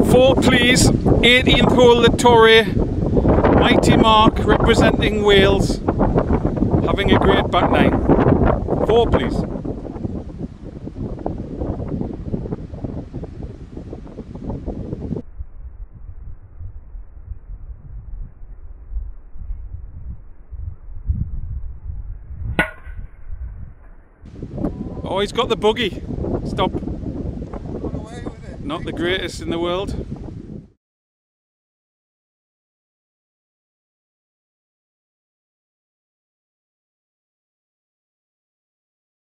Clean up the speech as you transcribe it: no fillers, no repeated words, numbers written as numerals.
4 please, 18th hole at Torre, Mighty Mark representing Wales, having a great back 9. 4 please. Oh, he's got the buggy. Stop. Not the greatest in the world.